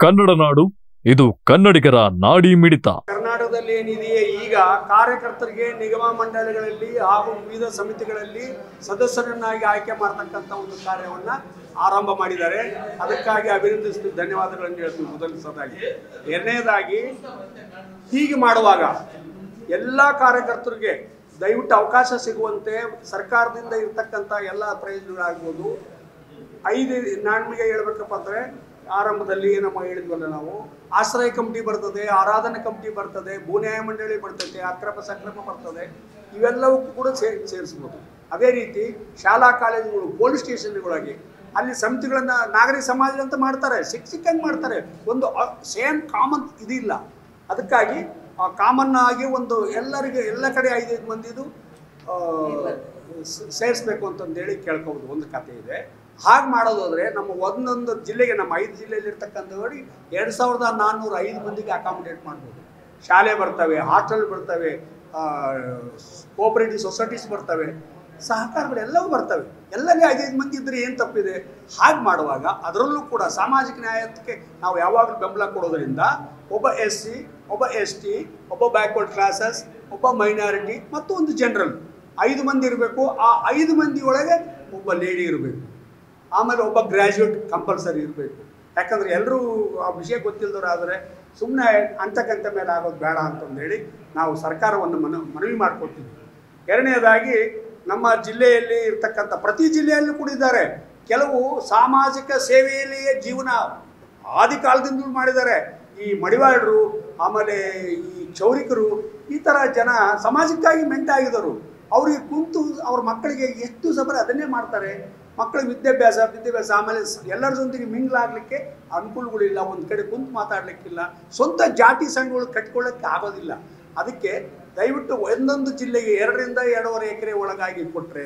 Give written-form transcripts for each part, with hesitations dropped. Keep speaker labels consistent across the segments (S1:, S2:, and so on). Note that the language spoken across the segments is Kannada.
S1: ಕನ್ನಡ ನಾಡು, ಇದು ಕನ್ನಡಿಗರ ನಾಡಿ ಮಿಡಿತ.
S2: ಕರ್ನಾಟಕದಲ್ಲಿ ಏನಿದೆಯೇ ಈಗ ಕಾರ್ಯಕರ್ತರಿಗೆ ನಿಗಮ ಮಂಡಳಿಗಳಲ್ಲಿ ಹಾಗೂ ವಿವಿಧ ಸಮಿತಿಗಳಲ್ಲಿ ಸದಸ್ಯರನ್ನಾಗಿ ಆಯ್ಕೆ ಮಾಡತಕ್ಕಂಥ ಒಂದು ಕಾರ್ಯವನ್ನು ಆರಂಭ ಮಾಡಿದ್ದಾರೆ. ಅದಕ್ಕಾಗಿ ಅಭಿನಂದಿಸ್ತೀವಿ, ಧನ್ಯವಾದಗಳನ್ನು ಹೇಳ್ತೀವಿ ಮೊದಲನೇದಾಗಿ. ಎರಡನೇದಾಗಿ ಹೀಗೆ ಮಾಡುವಾಗ ಎಲ್ಲ ಕಾರ್ಯಕರ್ತರಿಗೆ ದಯವಿಟ್ಟು ಅವಕಾಶ ಸಿಗುವಂತೆ ಸರ್ಕಾರದಿಂದ ಇರ್ತಕ್ಕಂಥ ಎಲ್ಲ ಪ್ರಯೋಜನಗಳಾಗ್ಬೋದು. ನಮಗೆ ಹೇಳ್ಬೇಕಪ್ಪ ಅಂದರೆ ಆರಂಭದಲ್ಲಿ ನಮ್ಮ ಹೇಳಿದ್ವಲ್ಲ ನಾವು, ಆಶ್ರಯ ಕಮಿಟಿ ಬರ್ತದೆ, ಆರಾಧನಾ ಕಮಿಟಿ ಬರ್ತದೆ, ಭೂನ್ಯಾಯ ಮಂಡಳಿ ಬರ್ತದೆ, ಅಕ್ರಮ ಸಕ್ರಮ ಬರ್ತದೆ, ಇವೆಲ್ಲವಕ್ಕೂ ಕೂಡ ಸೇರಿಸ್ಬೋದು. ಅದೇ ರೀತಿ ಶಾಲಾ ಕಾಲೇಜುಗಳು, ಪೊಲೀಸ್ ಸ್ಟೇಷನ್ಗಳಾಗಿ ಅಲ್ಲಿ ಸಮಿತಿಗಳನ್ನು ನಾಗರಿಕ ಸಮಾಜ ಅಂತ ಮಾಡ್ತಾರೆ, ಸಿಕ್ಕಂಗೆ ಮಾಡ್ತಾರೆ. ಒಂದು ಸೇಮ್ ಕಾಮನ್ ಇದಿಲ್ಲ. ಅದಕ್ಕಾಗಿ ಕಾಮನ್ ಆಗಿ ಒಂದು ಎಲ್ಲರಿಗೆ ಎಲ್ಲ ಕಡೆ 5-5 ಮಂದಿದು ಸೇರಿಸ್ಬೇಕು ಅಂತಂದೇಳಿ ಕೇಳ್ಕೋಬೋದು. ಒಂದು ಕಥೆ ಇದೆ. ಹಾಗೆ ಮಾಡೋದಾದರೆ ನಮ್ಮ ಒಂದೊಂದು ಜಿಲ್ಲೆಗೆ, ನಮ್ಮ 5 ಜಿಲ್ಲೆಯಲ್ಲಿರ್ತಕ್ಕಂಥವ್ರಿ 2405 ಮಂದಿಗೆ ಅಕಾಮಿಡೇಟ್ ಮಾಡ್ಬೋದು. ಶಾಲೆ ಬರ್ತವೆ, ಹಾಸ್ಟೆಲ್ ಬರ್ತವೆ, ಕೋಆಪರೇಟಿವ್ ಸೊಸೈಟೀಸ್ ಬರ್ತವೆ, ಸಹಕಾರಗಳೆಲ್ಲವೂ ಬರ್ತವೆ. ಎಲ್ಲರಿಗೆ 5-5 ಮಂದಿ ಇದ್ದರೆ ಏನು ತಪ್ಪಿದೆ? ಹಾಗೆ ಮಾಡುವಾಗ ಅದರಲ್ಲೂ ಕೂಡ ಸಾಮಾಜಿಕ ನ್ಯಾಯಕ್ಕೆ ನಾವು ಯಾವಾಗಲೂ ಬೆಂಬಲ ಕೊಡೋದ್ರಿಂದ ಒಬ್ಬ SC, ಒಬ್ಬ ST, ಒಬ್ಬ ಬ್ಯಾಕ್ವರ್ಡ್ ಕ್ಲಾಸಸ್, ಒಬ್ಬ ಮೈನಾರಿಟಿ ಮತ್ತು ಒಂದು ಜನರಲ್ 5 ಮಂದಿ ಇರಬೇಕು. ಆ 5 ಮಂದಿ ಒಳಗೆ ಒಬ್ಬ ಲೇಡಿ ಇರಬೇಕು. ಆಮೇಲೆ ಒಬ್ಬ ಗ್ರ್ಯಾಜುಯೇಟ್ ಕಂಪಲ್ಸರಿ ಇರಬೇಕು. ಯಾಕಂದರೆ ಎಲ್ಲರೂ ಆ ವಿಷಯ ಗೊತ್ತಿಲ್ಲದವ್ರು ಆದರೆ ಸುಮ್ಮನೆ ಅಂತಕ್ಕಂಥ ಮೇಲೆ ಆಗೋದು ಬೇಡ ಅಂತಂದೇಳಿ ನಾವು ಸರ್ಕಾರವನ್ನು ಮನವಿ ಮಾಡಿಕೊಡ್ತೀವಿ. ಎರಡನೇದಾಗಿ ನಮ್ಮ ಜಿಲ್ಲೆಯಲ್ಲಿ ಇರ್ತಕ್ಕಂಥ ಪ್ರತಿ ಜಿಲ್ಲೆಯಲ್ಲೂ ಕೂಡ ಇದ್ದಾರೆ. ಕೆಲವು ಸಾಮಾಜಿಕ ಸೇವೆಯಲ್ಲಿಯೇ ಜೀವನ ಆದಿ ಕಾಲದಿಂದಲೂ ಮಾಡಿದ್ದಾರೆ. ಈ ಮಡಿವಾಳರು, ಆಮೇಲೆ ಈ ಕ್ಷೌರಿಕರು, ಈ ಥರ ಜನ ಸಮಾಜಕ್ಕಾಗಿ ಮೆಂಟಾಗಿದ್ದರು. ಅವರಿಗೆ ಕುಂತು ಅವ್ರ ಮಕ್ಕಳಿಗೆ ಎಷ್ಟು ಸಬರ ಅದನ್ನೇ ಮಾಡ್ತಾರೆ. ಮಕ್ಕಳಿಗೆ ವಿದ್ಯಾಭ್ಯಾಸ ಆಮೇಲೆ ಎಲ್ಲರ ಜೊತೆಗೆ ಮಿಂಗ್ಲಾಗಲಿಕ್ಕೆ ಅನುಕೂಲಗಳಿಲ್ಲ, ಒಂದು ಕಡೆ ಕುಂತು ಮಾತಾಡಲಿಕ್ಕಿಲ್ಲ, ಸ್ವಂತ ಜಾತಿ ಸಂಘಗಳು ಕಟ್ಕೊಳ್ಳೋಕ್ಕೆ ಆಗೋದಿಲ್ಲ. ಅದಕ್ಕೆ ದಯವಿಟ್ಟು ಒಂದೊಂದು ಜಿಲ್ಲೆಗೆ 2ರಿಂದ 2.5 ಎಕರೆ ಒಳಗಾಗಿ ಕೊಟ್ಟರೆ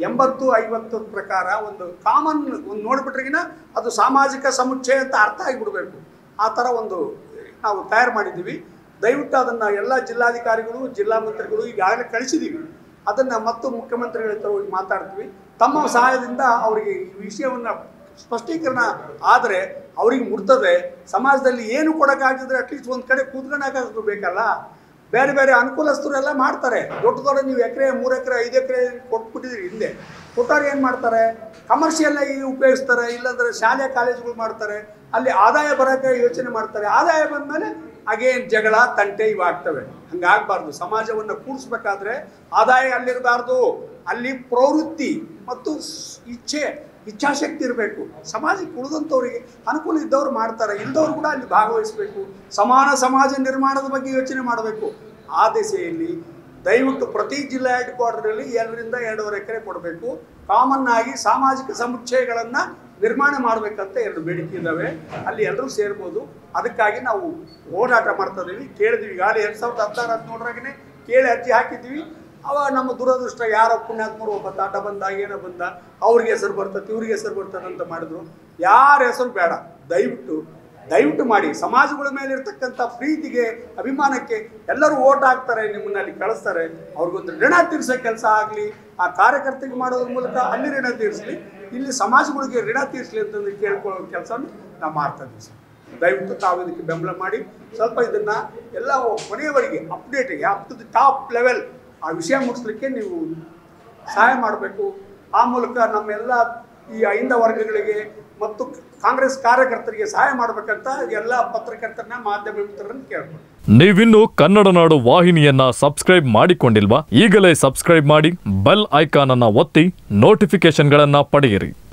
S2: 80-50 ಪ್ರಕಾರ ಒಂದು ಕಾಮನ್ ಒಂದು ನೋಡಿಬಿಟ್ರಿಗಿನ ಅದು ಸಾಮಾಜಿಕ ಸಮುಚ್ಚಯ ಅಂತ ಅರ್ಥ ಆಗಿಬಿಡ್ಬೇಕು. ಆ ಥರ ಒಂದು ನಾವು ತಯಾರು ಮಾಡಿದ್ದೀವಿ. ದಯವಿಟ್ಟು ಅದನ್ನು ಎಲ್ಲ ಜಿಲ್ಲಾಧಿಕಾರಿಗಳು, ಜಿಲ್ಲಾ ಮಂತ್ರಿಗಳು ಈಗಾಗಲೇ ಕಳಿಸಿದ್ದೀವಿ. ಅದನ್ನು ಮತ್ತು ಮುಖ್ಯಮಂತ್ರಿಗಳ ಹತ್ರ ಹೋಗಿ ಮಾತಾಡ್ತೀವಿ. ತಮ್ಮ ಸಹಾಯದಿಂದ ಅವರಿಗೆ ಈ ವಿಷಯವನ್ನು ಸ್ಪಷ್ಟೀಕರಣ ಆದರೆ ಅವ್ರಿಗೆ ಮುಟ್ತದೆ. ಸಮಾಜದಲ್ಲಿ ಏನು ಕೊಡೋಕ್ಕಾಗಿದ್ರೆ ಅಟ್ಲೀಸ್ಟ್ ಒಂದು ಕಡೆ ಕೂತ್ಕೊಳ್ಳೋಕ್ಕಾದ್ರೂ ಬೇಕಲ್ಲ. ಬೇರೆ ಬೇರೆ ಅನುಕೂಲಸ್ಥರೆಲ್ಲ ಮಾಡ್ತಾರೆ. ದೊಡ್ಡ ನೀವು 1 ಎಕರೆ 3 ಎಕರೆ 5 ಎಕರೆ ಕೊಟ್ಬಿಟ್ಟಿದ್ರಿ. ಹಿಂದೆ ಕೊಟ್ಟಾಗ ಏನು ಮಾಡ್ತಾರೆ? ಕಮರ್ಷಿಯಲ್ಲಾಗಿ ಉಪಯೋಗಿಸ್ತಾರೆ, ಇಲ್ಲಾಂದರೆ ಶಾಲೆ ಕಾಲೇಜುಗಳು ಮಾಡ್ತಾರೆ. ಅಲ್ಲಿ ಆದಾಯ ಬರೋಕ್ಕೆ ಯೋಚನೆ ಮಾಡ್ತಾರೆ. ಆದಾಯ ಬಂದಮೇಲೆ ಅಗೇನ್ ಜಗಳ, ತಂಟೆ ಇವಾಗ್ತವೆ. ಹಂಗಾಗಬಾರ್ದು. ಸಮಾಜವನ್ನು ಕೂಡಿಸ್ಬೇಕಾದ್ರೆ ಆದಾಯ ಅಲ್ಲಿರಬಾರ್ದು, ಅಲ್ಲಿ ಪ್ರವೃತ್ತಿ ಮತ್ತು ಇಚ್ಛಾಶಕ್ತಿ ಇರಬೇಕು. ಸಮಾಜಕ್ಕೆ ಉಳಿದಂಥವ್ರಿಗೆ ಅನುಕೂಲ ಇದ್ದವ್ರು ಮಾಡ್ತಾರೆ, ಇಲ್ಲದವ್ರು ಕೂಡ ಅಲ್ಲಿ ಭಾಗವಹಿಸಬೇಕು. ಸಮಾನ ಸಮಾಜ ನಿರ್ಮಾಣದ ಬಗ್ಗೆ ಯೋಚನೆ ಮಾಡಬೇಕು. ಆ ದಿಸೆಯಲ್ಲಿ ದಯವಿಟ್ಟು ಪ್ರತಿ ಜಿಲ್ಲಾ ಹೆಡ್ ಕ್ವಾರ್ಟರಲ್ಲಿ 2ರಿಂದ 2.5 ಎಕರೆ ಕೊಡಬೇಕು. ಕಾಮನ್ ಆಗಿ ಸಾಮಾಜಿಕ ಸಮುಚ್ಚಯಗಳನ್ನು ನಿರ್ಮಾಣ ಮಾಡಬೇಕಂತ 2 ಬೇಡಿಕೆ ಇದ್ದಾವೆ. ಅಲ್ಲಿ ಎಲ್ಲರೂ ಸೇರ್ಬೋದು. ಅದಕ್ಕಾಗಿ ನಾವು ಹೋರಾಟ ಮಾಡ್ತಾ ಇದ್ದೀವಿ. ಕೇಳಿದ್ವಿ ಈಗಾಗಲೇ 2016-17 ಕೇಳಿ ಅರ್ಜಿ ಹಾಕಿದ್ವಿ. ಅವಾಗ ನಮ್ಮ ದುರದೃಷ್ಟ ಯಾರೋ ಪುಣ್ಯಾತ್ಮರು ಒಬ್ಬ ತಾಟ ಬಂದ, ಏನೋ ಬಂದ, ಅವ್ರಿಗೆ ಹೆಸರು ಬರ್ತದೆ, ಇವ್ರಿಗೆ ಹೆಸರು ಬರ್ತದೆ ಅಂತ ಮಾಡಿದ್ರು. ಯಾರ ಹೆಸರು ಬೇಡ. ದಯವಿಟ್ಟು ಮಾಡಿ. ಸಮಾಜಗಳ ಮೇಲೆ ಇರ್ತಕ್ಕಂಥ ಪ್ರೀತಿಗೆ, ಅಭಿಮಾನಕ್ಕೆ ಎಲ್ಲರೂ ಓಟ್ ಹಾಕ್ತಾರೆ, ನಿಮ್ಮನ್ನ ಅಲ್ಲಿ ಕಳಿಸ್ತಾರೆ. ಅವ್ರಿಗೊಂದು ಋಣ ತೀರಿಸೋ ಕೆಲಸ ಆಗಲಿ, ಆ ಕಾರ್ಯಕರ್ತರಿಗೆ ಮಾಡೋದ್ರ ಮೂಲಕ ಅಲ್ಲಿ ಋಣ ತೀರಿಸಲಿ, ಇಲ್ಲಿ ಸಮಾಜಗಳಿಗೆ ಋಣ ತೀರಿಸಲಿ ಅಂತಂದು ಕೇಳ್ಕೊಳ್ಳೋ ಕೆಲಸವನ್ನು ನಾವು ಮಾಡ್ತಾ ಇದ್ದೀವಿ ಸರ್. ದಯವಿಟ್ಟು ತಾವು ಇದಕ್ಕೆ ಬೆಂಬಲ ಮಾಡಿ. ಸ್ವಲ್ಪ ಇದನ್ನು ಎಲ್ಲ ಕೊನೆಯವರೆಗೆ update up to the top level ಆ ವಿಷಯ ಮುಗಿಸ್ಲಿಕ್ಕೆ ನೀವು ಸಹಾಯ ಮಾಡಬೇಕು. ಆ ಮೂಲಕ ನಮ್ಮೆಲ್ಲ ಈ 5 ವರ್ಗಗಳಿಗೆ ಮತ್ತು ಕಾಂಗ್ರೆಸ್ ಕಾರ್ಯಕರ್ತರಿಗೆ ಸಹಾಯ ಮಾಡಬೇಕಂತ ಎಲ್ಲ ಪತ್ರಕರ್ತರನ್ನ, ಮಾಧ್ಯಮ ಮಿತ್ರರನ್ನು ಕೇಳ್ಬೋದು.
S1: ನೀವಿನ್ನು ಕನ್ನಡ ನಾಡು ವಾಹಿನಿಯನ್ನ ಸಬ್ಸ್ಕ್ರೈಬ್ ಮಾಡಿಕೊಂಡಿಲ್ವಾ? ಈಗಲೇ ಸಬ್ಸ್ಕ್ರೈಬ್ ಮಾಡಿ, ಬೆಲ್ ಐಕಾನ್ ಅನ್ನ ಒತ್ತಿ, ನೋಟಿಫಿಕೇಶನ್ಗಳನ್ನ ಪಡೆಯಿರಿ.